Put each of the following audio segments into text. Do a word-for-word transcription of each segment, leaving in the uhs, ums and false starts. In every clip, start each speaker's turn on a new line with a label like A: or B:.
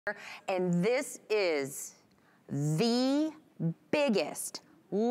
A: And this is the biggest,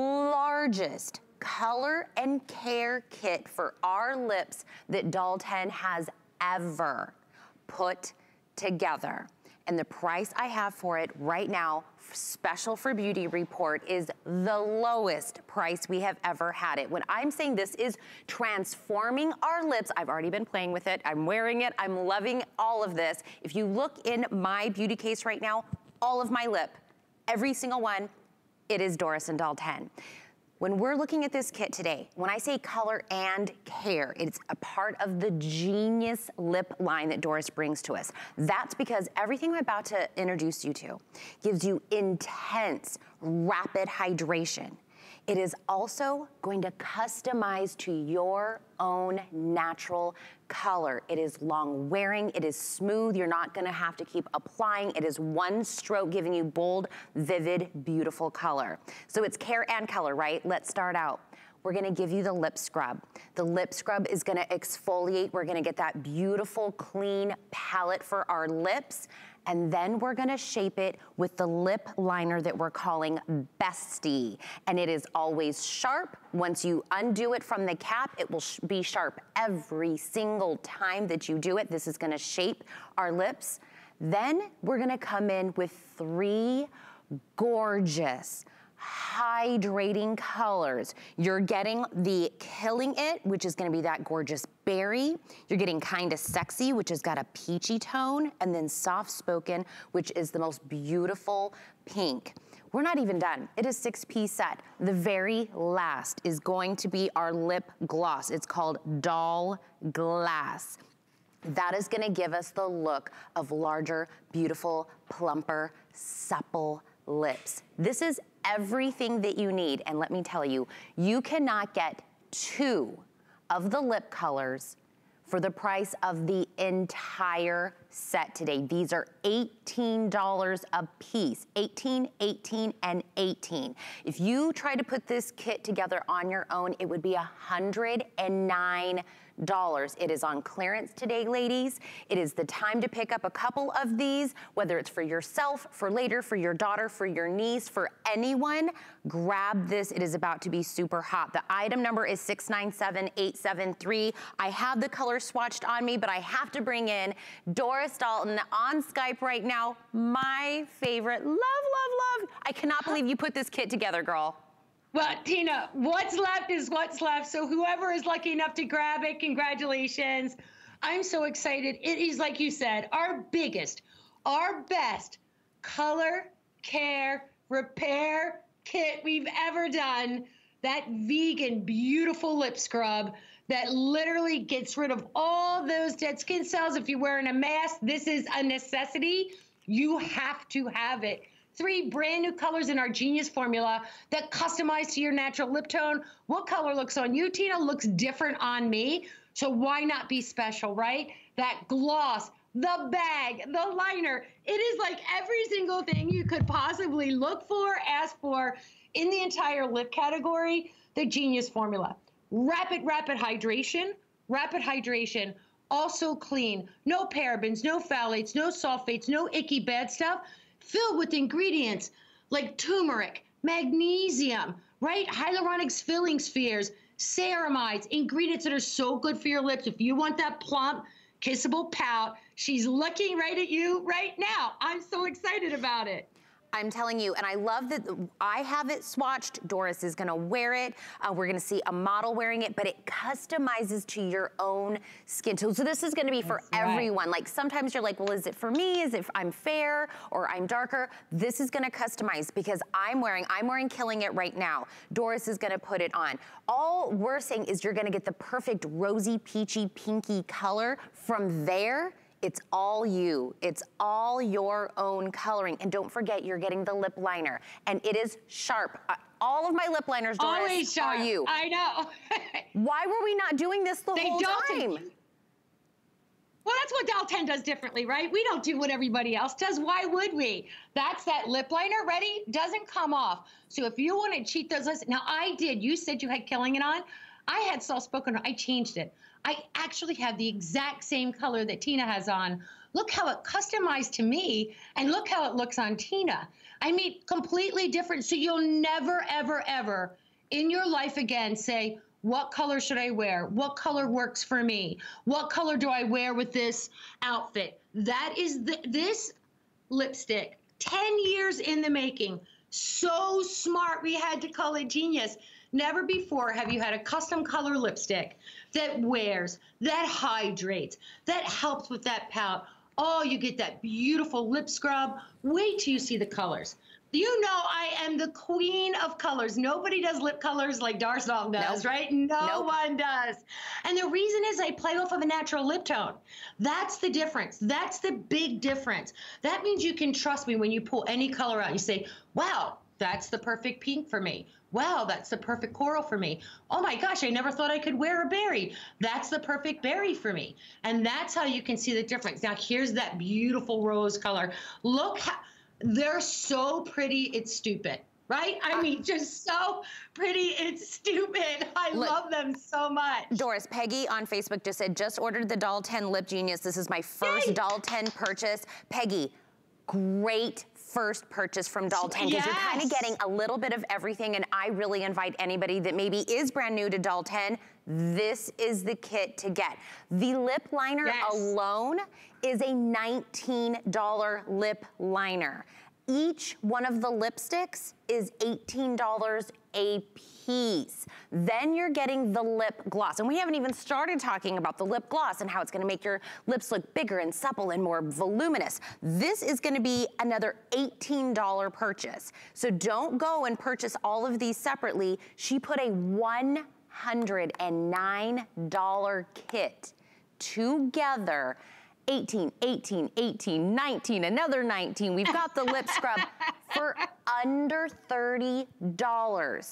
A: largest color and care kit for our lips that Doll ten has ever put together. And the price I have for it right now, special for Beauty Report, is the lowest price we have ever had it. When I'm saying this is transforming our lips, I've already been playing with it, I'm wearing it, I'm loving all of this. If you look in my beauty case right now, all of my lip, every single one, it is Doris and Doll ten. When we're looking at this kit today, when I say color and care, it's a part of the genius lip line that Doris brings to us. That's because everything I'm about to introduce you to gives you intense, rapid hydration. It is also going to customize to your own natural color. It is long wearing, it is smooth, you're not gonna have to keep applying. It is one stroke giving you bold, vivid, beautiful color. So it's care and color, right? Let's start out. We're gonna give you the lip scrub. The lip scrub is gonna exfoliate. We're gonna get that beautiful, clean palette for our lips. And then we're gonna shape it with the lip liner that we're calling Bestie. And it is always sharp. Once you undo it from the cap, it will sh be sharp every single time that you do it. This is gonna shape our lips. Then we're gonna come in with three gorgeous, hydrating colors. You're getting the Killing It, which is gonna be that gorgeous berry. You're getting Kinda Sexy, which has got a peachy tone, and then Soft Spoken, which is the most beautiful pink. We're not even done. It is six-piece set. The very last is going to be our lip gloss. It's called Doll Glass. That is gonna give us the look of larger, beautiful, plumper, supple lips. This is everything that you need, and let me tell you, you cannot get two of the lip colors for the price of the entire set today. These are eighteen dollars a piece, eighteen, eighteen, and eighteen. If you try to put this kit together on your own, it would be one hundred nine dollars. It is on clearance today, ladies. It is the time to pick up a couple of these, whether it's for yourself, for later, for your daughter, for your niece, for anyone. Grab this. It is about to be super hot. The item number is six nine seven eight seven three. I have the color swatched on me, but I have to bring in Doris Dalton on Skype right now. My favorite. Love, love, love. I cannot believe you put this kit together, girl.
B: Well, Tina, what's left is what's left. So whoever is lucky enough to grab it, congratulations. I'm so excited. It is, like you said, our biggest, our best color, care, repair kit we've ever done. That vegan, beautiful lip scrub that literally gets rid of all those dead skin cells. If you're wearing a mask, this is a necessity. You have to have it. Three brand new colors in our Genius formula that customize to your natural lip tone. What color looks on you, Tina, looks different on me. So why not be special, right? That gloss, the bag, the liner. It is like every single thing you could possibly look for, ask for in the entire lip category, the Genius formula. Rapid, rapid hydration, rapid hydration, also clean, no parabens, no phthalates, no sulfates, no icky bad stuff. Filled with ingredients like turmeric, magnesium, right? Hyaluronic filling spheres, ceramides, ingredients that are so good for your lips. If you want that plump, kissable pout, she's looking right at you right now. I'm so excited about it.
A: I'm telling you, and I love that I have it swatched. Doris is gonna wear it. Uh, we're gonna see a model wearing it, but it customizes to your own skin tone. So this is gonna be for That's everyone. Right. Like sometimes you're like, well, is it for me? Is it I'm fair or I'm darker? This is gonna customize because I'm wearing, I'm wearing Killing It right now. Doris is gonna put it on. All we're saying is you're gonna get the perfect rosy, peachy, pinky color. From there, it's all you. It's all your own coloring. And don't forget, you're getting the lip liner. And it is sharp. Uh, all of my lip liners, Doris,
B: Always sharp.
A: are you.
B: I know.
A: Why were we not doing this the
B: they
A: whole
B: don't
A: time?
B: Well, that's what Doll ten does differently, right? We don't do what everybody else does. Why would we? That's that lip liner. Ready? Doesn't come off. So if you want to cheat those lips, now I did. You said you had Killing It on. I had Soft Spoken. I changed it. I actually have the exact same color that Tina has on. look how it customized to me, and look how it looks on Tina. I mean, completely different. So you'll never, ever, ever in your life again say, what color should I wear? What color works for me? What color do I wear with this outfit? That is the, this lipstick, ten years in the making. So smart, we had to call it genius. Never before have you had a custom color lipstick that wears, that hydrates, that helps with that pout. Oh, you get that beautiful lip scrub. Wait till you see the colors. You know I am the queen of colors. Nobody does lip colors like Doris Dalton does, nope. right? No nope. one does. And the reason is I play off of a natural lip tone. That's the difference. That's the big difference. That means you can trust me when you pull any color out. You say, wow, that's the perfect pink for me. Wow, that's the perfect coral for me. Oh my gosh, I never thought I could wear a berry. That's the perfect berry for me. And that's how you can see the difference. Now, here's that beautiful rose color. Look how, they're so pretty, it's stupid, right? I mean, just so pretty, it's stupid. I Look, love them so much.
A: Doris, Peggy on Facebook just said, just ordered the Doll ten Lip Genius. This is my first Yay. Doll ten purchase. Peggy, great first purchase from Doll ten, because yes. you're kind of getting a little bit of everything, and I really invite anybody that maybe is brand new to Doll ten, this is the kit to get. The lip liner yes. alone is a nineteen dollar lip liner. Each one of the lipsticks is eighteen dollars a piece. Then you're getting the lip gloss. And we haven't even started talking about the lip gloss and how it's gonna make your lips look bigger and supple and more voluminous. This is gonna be another eighteen dollar purchase. So don't go and purchase all of these separately. She put a one hundred nine dollar kit together. eighteen, eighteen, eighteen, nineteen, another nineteen. We've got the lip scrub for under thirty dollars.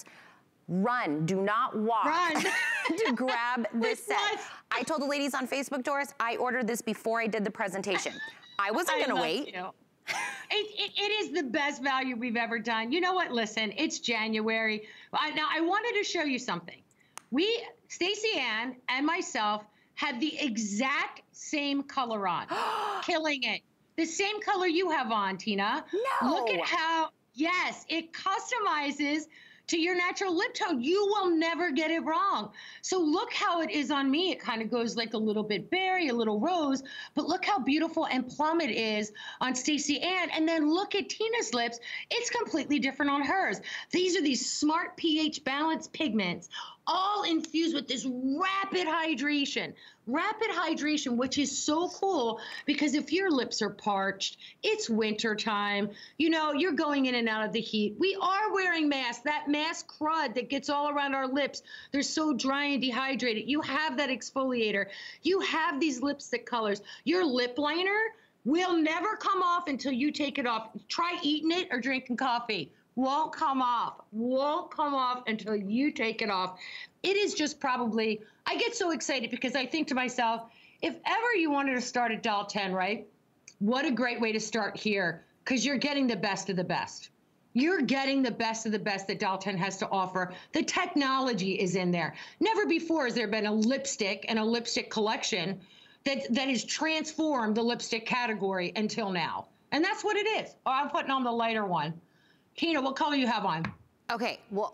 A: Run, do not walk
B: Run.
A: to grab this set. I told the ladies on Facebook, Doris, I ordered this before I did the presentation. I wasn't
B: I
A: gonna wait.
B: You. It, it, it is the best value we've ever done. You know what, listen, it's January. I, now I wanted to show you something. We, Stacey Ann and myself, had the exact same color on, killing it. The same color you have on, Tina.
A: No.
B: Look at how, yes, it customizes to your natural lip tone. You will never get it wrong. So look how it is on me. It kind of goes like a little bit berry, a little rose, but look how beautiful and plum it is on Stacey Ann. And then look at Tina's lips. It's completely different on hers. These are these smart pH balanced pigments, all infused with this rapid hydration. Rapid hydration, which is so cool, because if your lips are parched, it's winter time, you know, you're going in and out of the heat. We are wearing masks. That mask crud that gets all around our lips, they're so dry and dehydrated. You have that exfoliator. You have these lipstick colors. Your lip liner will never come off until you take it off. Try eating it or drinking coffee. Won't come off, won't come off until you take it off. It is just probably, I get so excited because I think to myself, if ever you wanted to start at Doll ten, right? What a great way to start here, because you're getting the best of the best. You're getting the best of the best that Doll ten has to offer. The technology is in there. Never before has there been a lipstick and a lipstick collection that, that has transformed the lipstick category until now. And that's what it is. Oh, I'm putting on the lighter one. Tina, what color you have on?
A: Okay, well,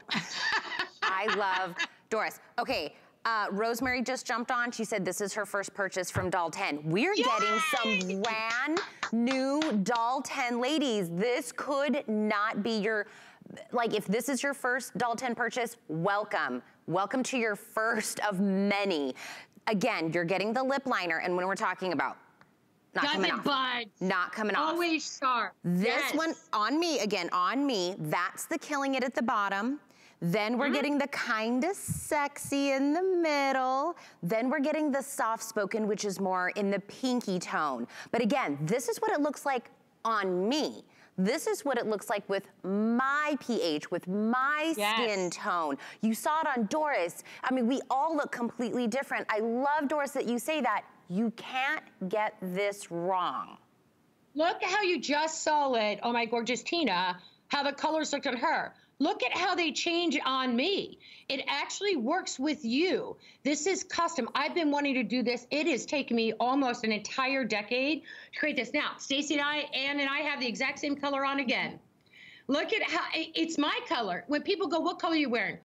A: I love Doris. Okay, uh, Rosemary just jumped on. She said this is her first purchase from Doll ten. We're Yay! Getting some brand new Doll ten ladies. This could not be your, like if this is your first Doll ten purchase, welcome. Welcome to your first of many. Again, you're getting the lip liner, and when we're talking about Not
B: Does
A: coming
B: it
A: off.
B: Budge.
A: Not coming off.
B: Always sharp.
A: This
B: yes.
A: one on me, again, on me, that's the killing it at the bottom. Then we're mm-hmm. getting the kind of sexy in the middle. Then we're getting the soft spoken, which is more in the pinky tone. But again, this is what it looks like on me. This is what it looks like with my pH, with my yes. skin tone. You saw it on Doris. I mean, we all look completely different. I love, Doris, that you say that. You can't get this wrong.
B: Look how you just saw it, oh my gorgeous Tina, how the colors looked on her. Look at how they change on me. It actually works with you. This is custom. I've been wanting to do this. It has taken me almost an entire decade to create this. Now, Stacey and I, Ann and I have the exact same color on again. Look at how it's my color. When people go, what color are you wearing?